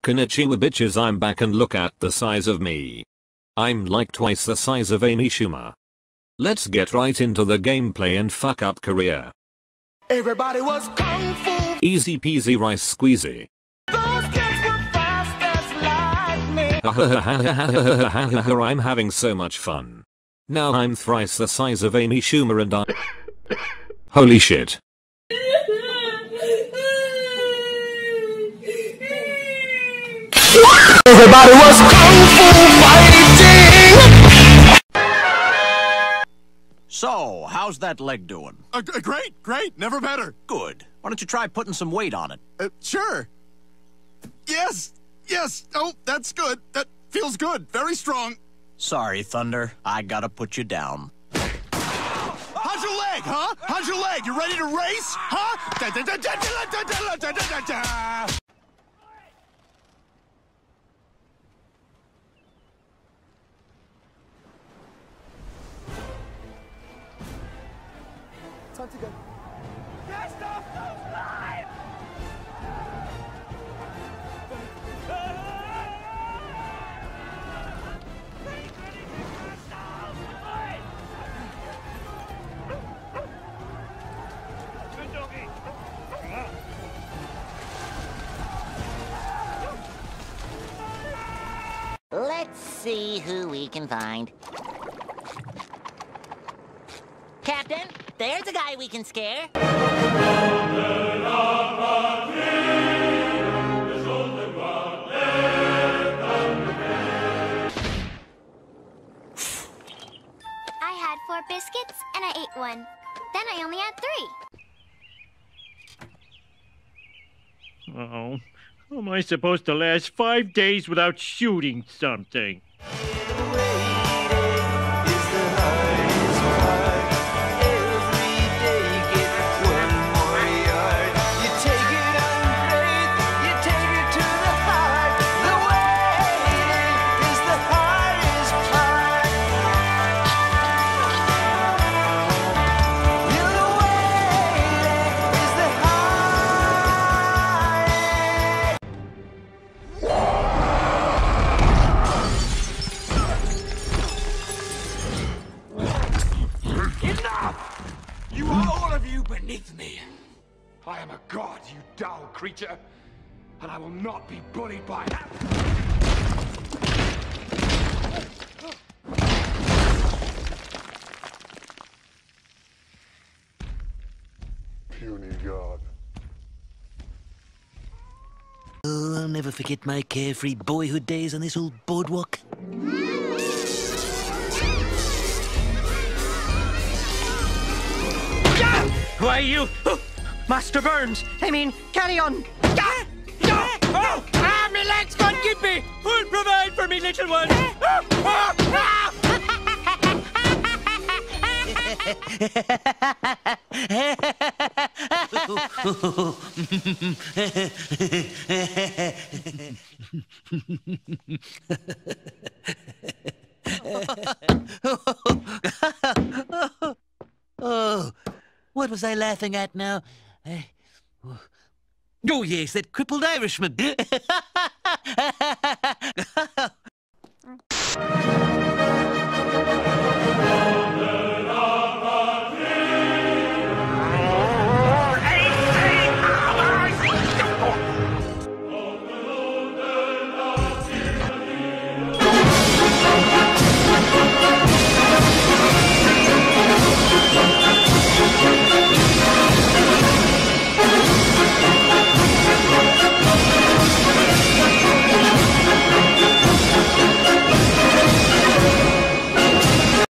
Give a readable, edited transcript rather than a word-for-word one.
Konnichiwa bitches, I'm back and look at the size of me. I'm like twice the size of Amy Schumer. Let's get right into the gameplay and fuck up Korea. Everybody was kung fu. Easy peasy rice squeezy. Those kids were fast as lightning. I'm having so much fun. Now I'm thrice the size of Amy Schumer and I... Holy shit. Everybody was kung fu fighting. So, how's that leg doing? Great, never better. Good. Why don't you try putting some weight on it? Sure. Yes. Oh, that's good. That feels good. Very strong. Sorry, Thunder. I gotta put you down. How's your leg, huh? How's your leg? You ready to race? Huh? Time to go. Cast off those lines! Good doggy. Let's see who we can find. Captain, there's a guy we can scare. I had 4 biscuits and I ate 1. Then I only had 3. Uh-oh. How am I supposed to last 5 days without shooting something? You are all of you beneath me. I am a god, you dull creature, and I will not be bullied by that. Puny god. Oh, I'll never forget my carefree boyhood days on this old boardwalk. Who are you? Master Burns! I mean, carry on! My legs can't keep me! Who'll provide for me, little one? Oh, what was I laughing at now? Oh, yes, that crippled Irishman.